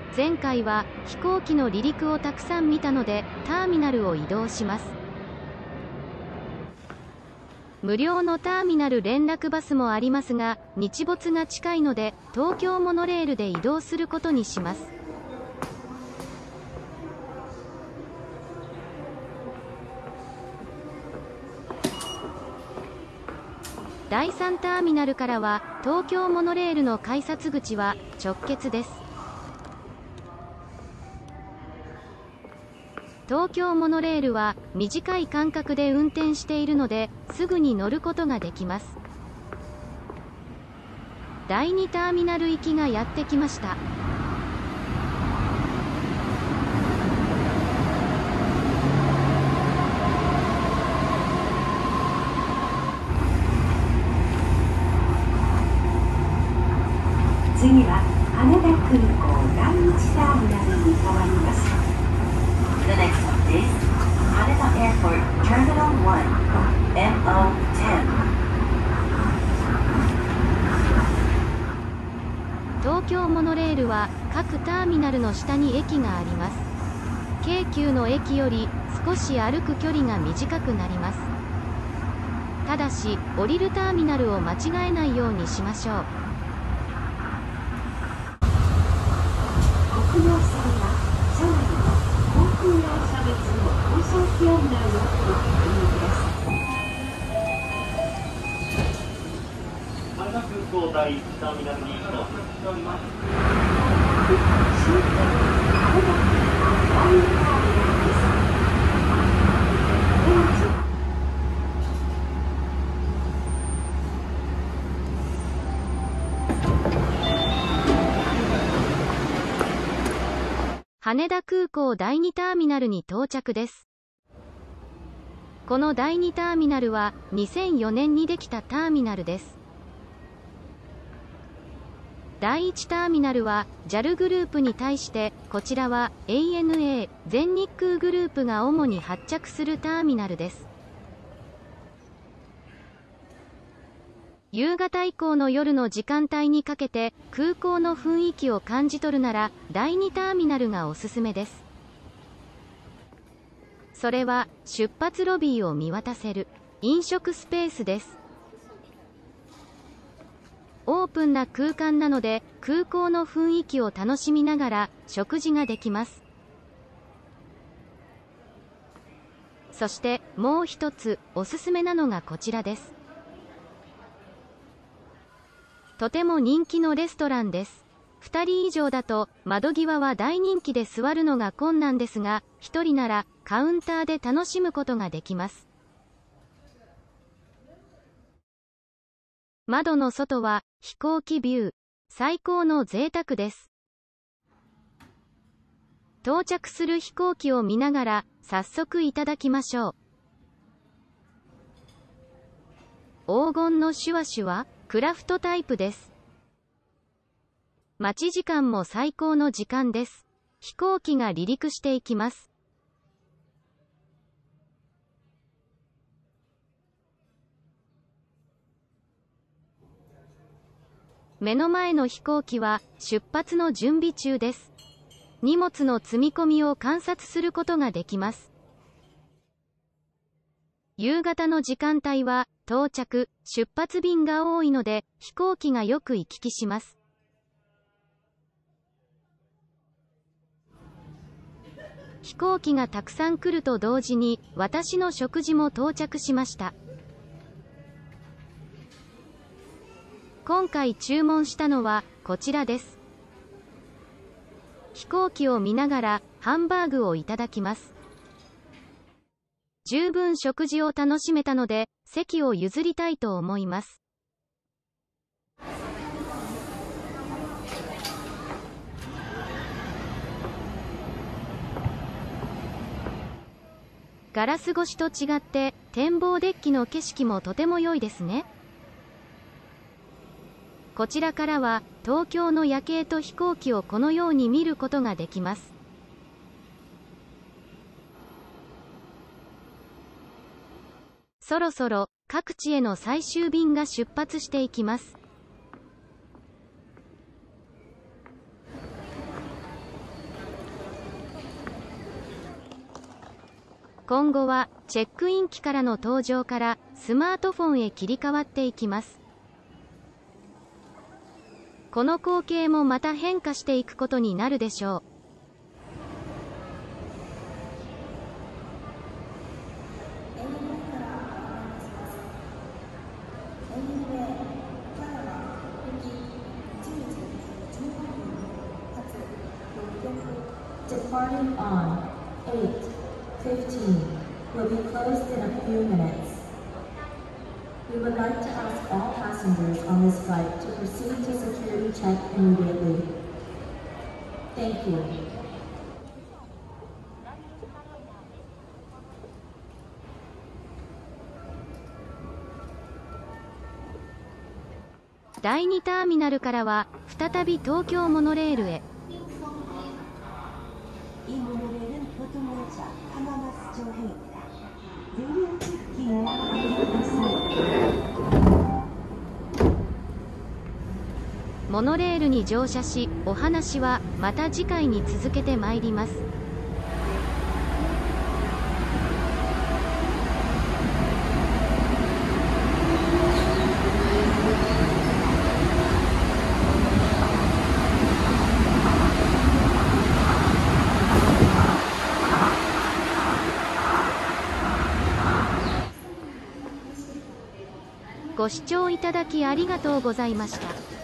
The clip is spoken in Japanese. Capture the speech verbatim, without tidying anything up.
前回は飛行機の離陸をたくさん見たのでターミナルを移動します。無料のターミナル連絡バスもありますが、日没が近いので東京モノレールで移動することにします。だいさんターミナルからは東京モノレールの改札口は直結です。東京モノレールは短い間隔で運転しているのですぐに乗ることができます。だいにターミナル行きがやってきました。 次は羽田空港だいいちターミナルに変わります。 The next stop is Haneda Airport Terminal one, M O ten. 東京モノレールは各ターミナルの下に駅があります。京急の駅より少し歩く距離が短くなります。ただし降りるターミナルを間違えないようにしましょう。 国領線は車内の航空用車別の放送機案内をご確認ください。 羽田空港第一ターミナルに到着しております。 終点羽田空港だいにターミナルです。出口は羽田空港だいにターミナルに到着です。このだいにターミナルはにせんよねんにできたターミナルです。だいいちターミナルは ジャル グループに対して、こちらは エーエヌエー 全日空グループが主に発着するターミナルです。夕方以降の夜の時間帯にかけて空港の雰囲気を感じ取るならだいにターミナルがおすすめです。それは出発ロビーを見渡せる飲食スペースです。オープンな空間なので空港の雰囲気を楽しみながら食事ができます。そしてもう一つおすすめなのがこちらです。とても人気のレストランです。ふたり以上だと窓際は大人気で座るのが困難ですが、ひとりならカウンターで楽しむことができます。窓の外は飛行機ビュー。最高の贅沢です。到着する飛行機を見ながら早速いただきましょう。黄金のシュワシュワクラフトタイプです。待ち時間も最高の時間です。飛行機が離陸していきます。目の前の飛行機は出発の準備中です。荷物の積み込みを観察することができます。夕方の時間帯は到着・出発便が多いので飛行機がよく行き来します。飛行機がたくさん来ると同時に私の食事も到着しました。今回注文したのはこちらです。飛行機を見ながらハンバーグをいただきます。十分食事を楽しめたので席を譲りたいと思います。ガラス越しと違って展望デッキの景色もとても良いですね。こちらからは東京の夜景と飛行機をこのように見ることができます。そろそろ各地への最終便が出発していきます。 今後はチェックイン機からの登場からスマートフォンへ切り替わっていきます。この光景もまた変化していくことになるでしょう。 Departing on eight fifteen will be closed in a few minutes. We would like to ask all passengers on this flight to proceed to security check immediately. Thank you. だいにターミナルからは再び東京モノレールへ。 이 모노레일은 교통열차 하마마스초행입니다. 유료 측기에 있습니다. モノレールに乗車し、お話はまた次回に続けてまいります。ご視聴いただきありがとうございました。